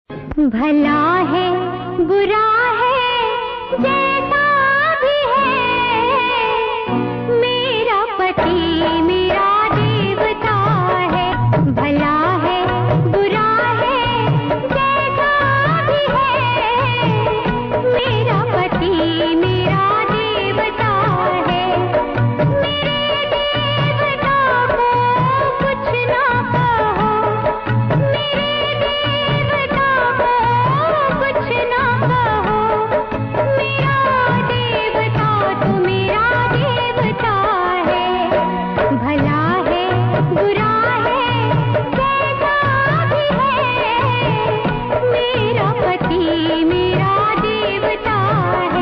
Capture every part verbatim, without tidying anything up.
भला है बुरा है जैसा भी है, मेरा पति मेरा देवता है। भला है बुरा है जैसा भी है, मेरा पति मेरा देवता है। मेरे देवता को कुछ ना कहो, मेरे देवता को कुछ ना कहो, मेरा देवता तो मेरा देवता है। भला है बुरा है जैसा भी है, मेरा पति मेरा देवता है।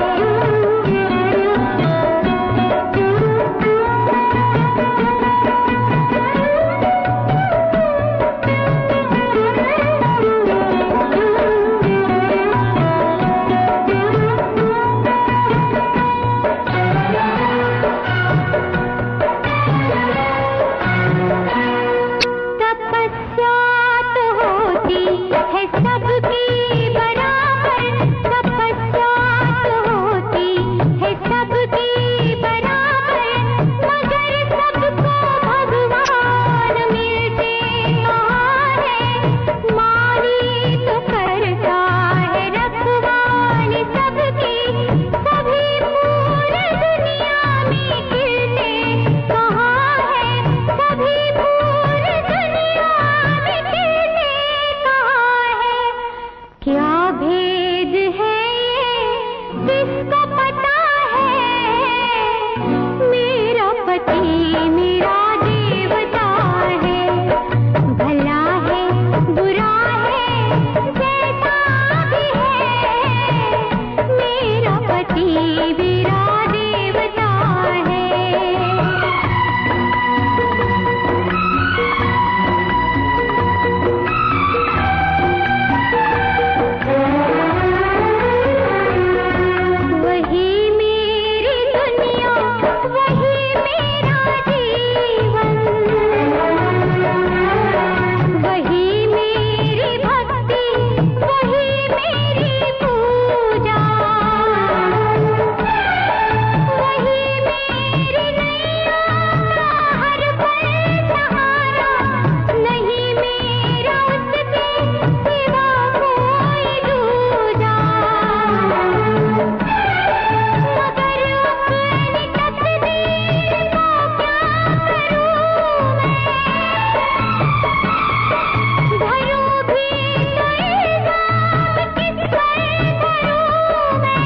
तपस्या तो होती है सबकी बराबर, तपस्या तो होती है सबकी बराबर, मगर सबको भगवान मिलते कहाँ है। माली तो करता है रखवाली सबकी, सभी पूरे दुनिया में खिलते कहाँ है, सभी पूरे दुनिया में खिलते कहाँ है। क्या भेद है ये किसको पता है, मेरा पति मेरा देवता है। भला है बुरा है जैसा भी है, मेरा पति मेरा देवता है। वही मेरी दुनिया वही मेरा जीवन, वही मेरी भक्ति वही मेरी पूजा, वही मेरी नैया का हर पल सहारा, नहीं मेरा उसके सिवा कोई दूजा। मगर अपनी तकदीर को क्या करूं मैं, भरूं भी तो इल्जाम किस पर भरूं मैं।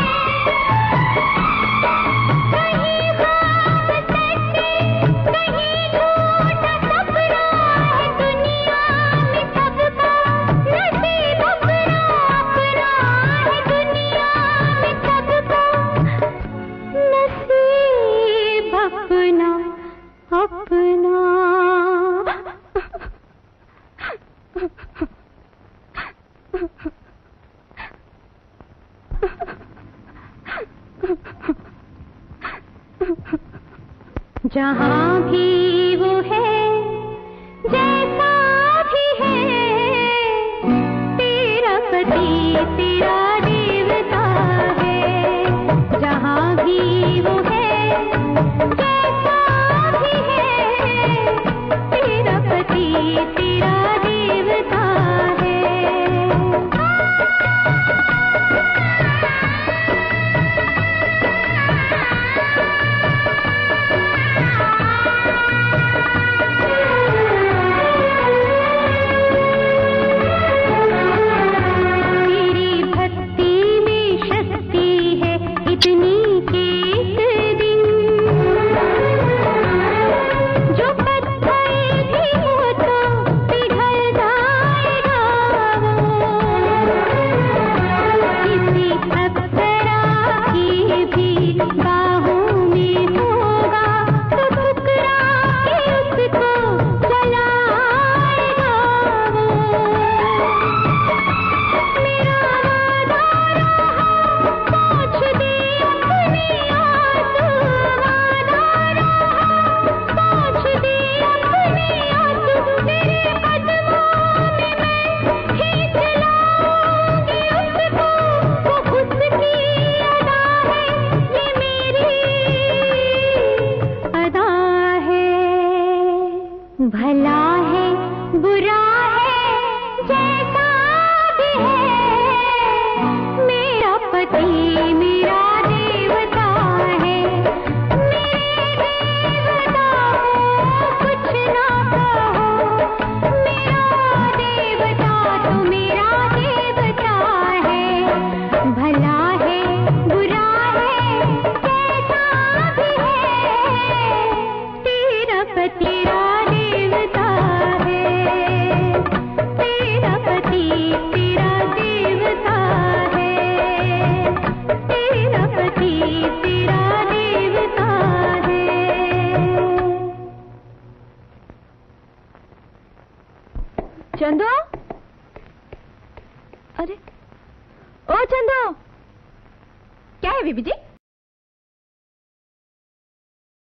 कहीं ख्वाब सच्चे कहीं झूठा सपना है, दुनिया में सबका नसीब अपना अपना है, दुनिया में सबका नसीब अपना अपना। जहाँ भी वो है जैसा भी है, तेरा पति तेरा देवता है। जहाँ भी वो है जैसा भी है, तेरा पति तेरा देवता है। अरे ओ चंदू, क्या है बीबी जी?